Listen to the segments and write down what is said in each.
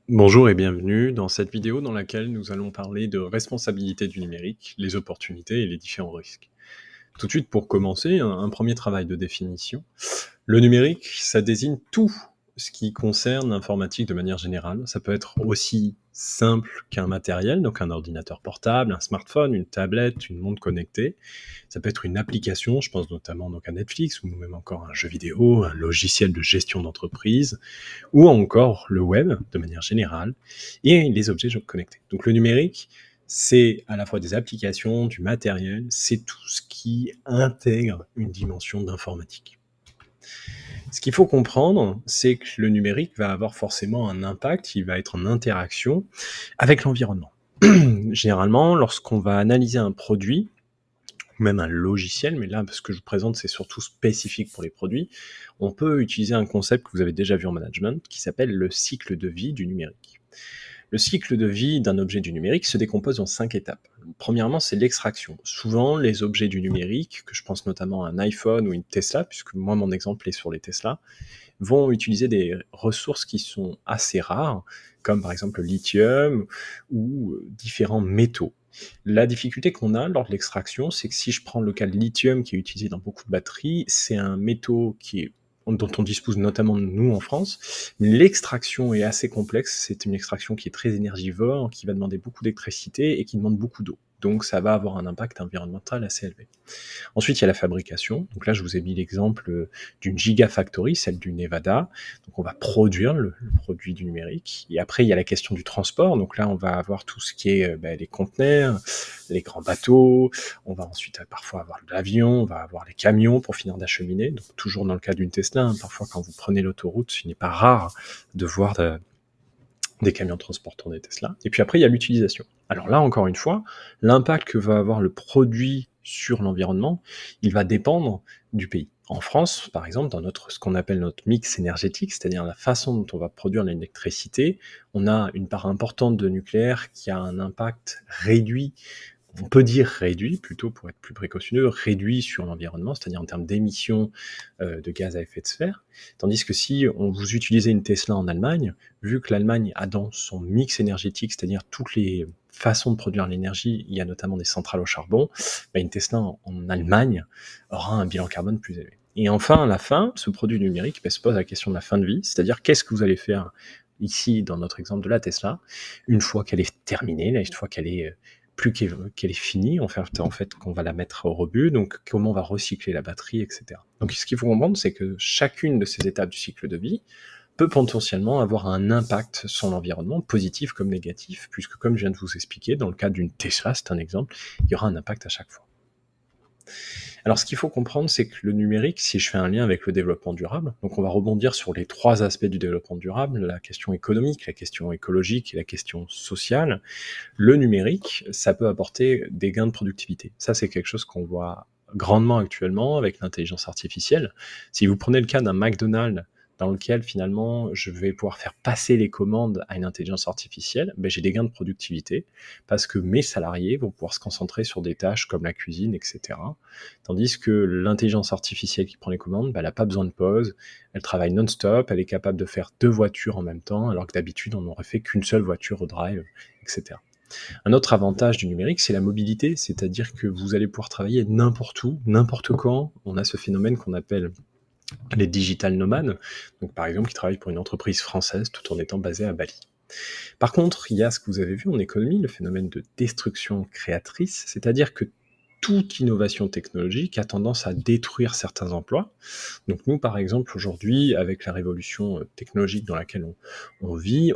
Bonjour et bienvenue dans cette vidéo dans laquelle nous allons parler de responsabilité du numérique, les opportunités et les différents risques. Tout de suite pour commencer, un premier travail de définition. Le numérique, ça désigne tout ce qui concerne l'informatique de manière générale. Ça peut être aussi simple qu'un matériel, donc un ordinateur portable, un smartphone, une tablette, une montre connectée. Ça peut être une application, je pense notamment donc à Netflix, ou même encore un jeu vidéo, un logiciel de gestion d'entreprise, ou encore le web de manière générale, et les objets connectés. Donc le numérique, c'est à la fois des applications, du matériel, c'est tout ce qui intègre une dimension d'informatique. Ce qu'il faut comprendre, c'est que le numérique va avoir forcément un impact, il va être en interaction avec l'environnement. Généralement, lorsqu'on va analyser un produit, ou même un logiciel, mais là, ce que je vous présente, c'est surtout spécifique pour les produits, on peut utiliser un concept que vous avez déjà vu en management, qui s'appelle le cycle de vie du numérique. Le cycle de vie d'un objet du numérique se décompose en 5 étapes. Premièrement, c'est l'extraction. Souvent, les objets du numérique, que je pense notamment à un iPhone ou une Tesla, puisque moi, mon exemple est sur les Tesla, vont utiliser des ressources qui sont assez rares, comme par exemple le lithium ou différents métaux. La difficulté qu'on a lors de l'extraction, c'est que si je prends le cas de lithium qui est utilisé dans beaucoup de batteries, c'est un métaux dont on dispose notamment nous en France, mais l'extraction est assez complexe, c'est une extraction qui est très énergivore, qui va demander beaucoup d'électricité et qui demande beaucoup d'eau. Donc ça va avoir un impact environnemental assez élevé. Ensuite, il y a la fabrication. Donc là, je vous ai mis l'exemple d'une Gigafactory, celle du Nevada. Donc on va produire le produit du numérique. Et après, il y a la question du transport. Donc là, on va avoir tout ce qui est les conteneurs, les grands bateaux. On va ensuite parfois avoir l'avion, on va avoir les camions pour finir d'acheminer. Donc toujours dans le cas d'une Tesla, parfois quand vous prenez l'autoroute, il n'est pas rare de voir des camions transportant des Tesla. Et puis après, il y a l'utilisation. Alors là, encore une fois, l'impact que va avoir le produit sur l'environnement, il va dépendre du pays. En France, par exemple, dans ce qu'on appelle notre mix énergétique, c'est-à-dire la façon dont on va produire l'électricité, on a une part importante de nucléaire qui a un impact réduit, on peut dire réduit, plutôt pour être plus précautionneux, réduit sur l'environnement, c'est-à-dire en termes d'émissions de gaz à effet de serre. Tandis que si vous utilisez une Tesla en Allemagne, vu que l'Allemagne a dans son mix énergétique, c'est-à-dire toutes les façons de produire l'énergie, il y a notamment des centrales au charbon, une Tesla en Allemagne aura un bilan carbone plus élevé. Et enfin, à la fin, ce produit numérique se pose la question de la fin de vie, c'est-à-dire qu'est-ce que vous allez faire ici, dans notre exemple de la Tesla, une fois qu'elle est terminée, une fois qu'elle est qu'elle est finie, en fait, qu'on va la mettre au rebut, donc comment on va recycler la batterie, etc. Donc ce qu'il faut comprendre, c'est que chacune de ces étapes du cycle de vie peut potentiellement avoir un impact sur l'environnement, positif comme négatif, puisque comme je viens de vous expliquer, dans le cas d'une Tesla, c'est un exemple, il y aura un impact à chaque fois. Alors ce qu'il faut comprendre, c'est que le numérique, si je fais un lien avec le développement durable, donc on va rebondir sur les 3 aspects du développement durable, la question économique, la question écologique et la question sociale. Le numérique, ça peut apporter des gains de productivité. Ça, c'est quelque chose qu'on voit grandement actuellement avec l'intelligence artificielle. Si vous prenez le cas d'un McDonald's dans lequel finalement je vais pouvoir faire passer les commandes à une intelligence artificielle, j'ai des gains de productivité parce que mes salariés vont pouvoir se concentrer sur des tâches comme la cuisine, etc. Tandis que l'intelligence artificielle qui prend les commandes, elle n'a pas besoin de pause, elle travaille non-stop, elle est capable de faire 2 voitures en même temps, alors que d'habitude on n'aurait fait qu'une seule voiture au drive, etc. Un autre avantage du numérique, c'est la mobilité, c'est-à-dire que vous allez pouvoir travailler n'importe où, n'importe quand. On a ce phénomène qu'on appelle les digital nomades, donc par exemple qui travaillent pour une entreprise française tout en étant basés à Bali. Par contre, il y a ce que vous avez vu en économie, le phénomène de destruction créatrice, c'est-à-dire que toute innovation technologique a tendance à détruire certains emplois. Donc nous, par exemple, aujourd'hui, avec la révolution technologique dans laquelle on vit,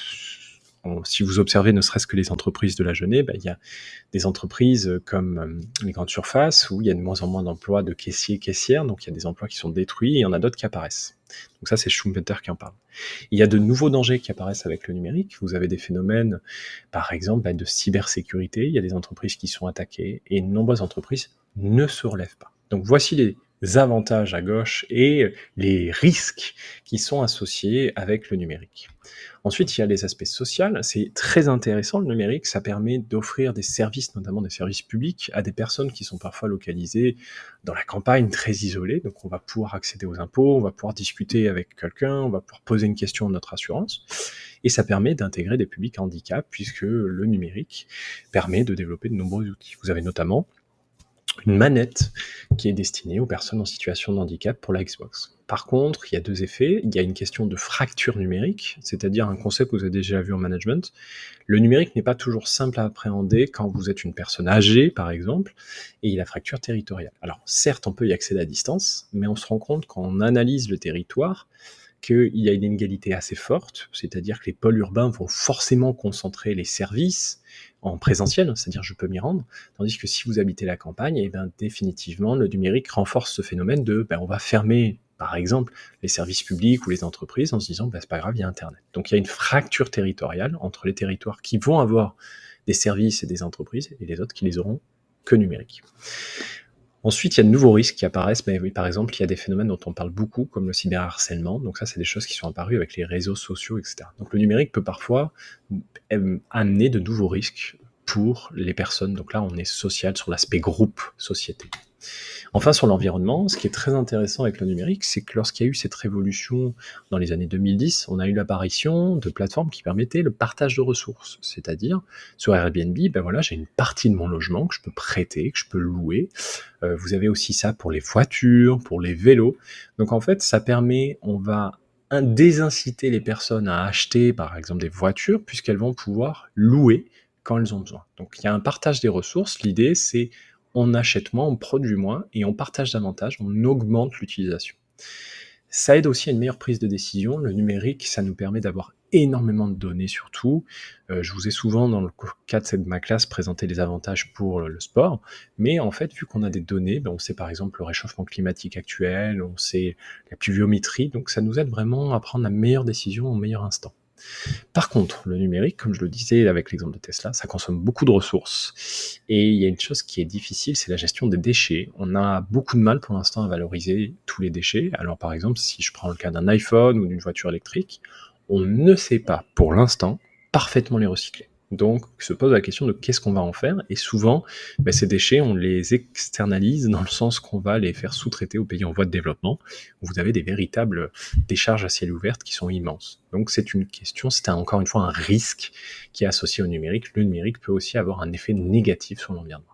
si vous observez ne serait-ce que les entreprises de la journée, il y a des entreprises comme les grandes surfaces où il y a de moins en moins d'emplois de caissiers, caissières, donc il y a des emplois qui sont détruits et il y en a d'autres qui apparaissent. Donc ça, c'est Schumpeter qui en parle. Il y a de nouveaux dangers qui apparaissent avec le numérique. Vous avez des phénomènes, par exemple, de cybersécurité. Il y a des entreprises qui sont attaquées et de nombreuses entreprises ne se relèvent pas. Donc voici les avantages à gauche et les risques qui sont associés avec le numérique. Ensuite, il y a les aspects sociaux. C'est très intéressant, le numérique. Ça permet d'offrir des services, notamment des services publics, à des personnes qui sont parfois localisées dans la campagne, très isolées. Donc, on va pouvoir accéder aux impôts, on va pouvoir discuter avec quelqu'un, on va pouvoir poser une question à notre assurance. Et ça permet d'intégrer des publics à handicap, puisque le numérique permet de développer de nombreux outils. Vous avez notamment une manette qui est destinée aux personnes en situation de handicap pour la Xbox. Par contre, il y a deux effets. Il y a une question de fracture numérique, c'est-à-dire un concept que vous avez déjà vu en management. Le numérique n'est pas toujours simple à appréhender quand vous êtes une personne âgée, par exemple, et il y a la fracture territoriale. Alors, certes, on peut y accéder à distance, mais on se rend compte quand on analyse le territoire qu'il y a une inégalité assez forte, c'est-à-dire que les pôles urbains vont forcément concentrer les services en présentiel, c'est-à-dire je peux m'y rendre, tandis que si vous habitez la campagne, eh ben, définitivement, le numérique renforce ce phénomène de on va fermer, par exemple, les services publics ou les entreprises en se disant c'est pas grave, il y a Internet. Donc il y a une fracture territoriale entre les territoires qui vont avoir des services et des entreprises et les autres qui les auront que numériques. Ensuite, il y a de nouveaux risques qui apparaissent, mais oui, par exemple, il y a des phénomènes dont on parle beaucoup, comme le cyberharcèlement. Donc ça, c'est des choses qui sont apparues avec les réseaux sociaux, etc. Donc le numérique peut parfois amener de nouveaux risques pour les personnes. Donc là, on est social sur l'aspect groupe, société. Enfin, sur l'environnement, ce qui est très intéressant avec le numérique, c'est que lorsqu'il y a eu cette révolution dans les années 2010, on a eu l'apparition de plateformes qui permettaient le partage de ressources. C'est-à-dire, sur Airbnb, j'ai une partie de mon logement que je peux prêter, que je peux louer. Vous avez aussi ça pour les voitures, pour les vélos. Donc en fait, ça permet, on va désinciter les personnes à acheter, par exemple, des voitures, puisqu'elles vont pouvoir louer quand elles ont besoin. Donc il y a un partage des ressources. L'idée, c'est on achète moins, on produit moins, et on partage davantage, on augmente l'utilisation. Ça aide aussi à une meilleure prise de décision. Le numérique, ça nous permet d'avoir énormément de données surtout. Je vous ai souvent, dans le cadre de ma classe, présenté les avantages pour le sport, mais en fait, vu qu'on a des données, on sait par exemple le réchauffement climatique actuel, on sait la pluviométrie, donc ça nous aide vraiment à prendre la meilleure décision au meilleur instant. Par contre, le numérique, comme je le disais avec l'exemple de Tesla, ça consomme beaucoup de ressources. Et il y a une chose qui est difficile, c'est la gestion des déchets. On a beaucoup de mal pour l'instant à valoriser tous les déchets. Alors par exemple, si je prends le cas d'un iPhone ou d'une voiture électrique, on ne sait pas pour l'instant parfaitement les recycler. Donc, se pose la question de qu'est-ce qu'on va en faire. Et souvent, ces déchets, on les externalise dans le sens qu'on va les faire sous-traiter aux pays en voie de développement, où vous avez des véritables décharges à ciel ouvert qui sont immenses. Donc, c'est une question, c'est encore une fois un risque qui est associé au numérique. Le numérique peut aussi avoir un effet négatif sur l'environnement.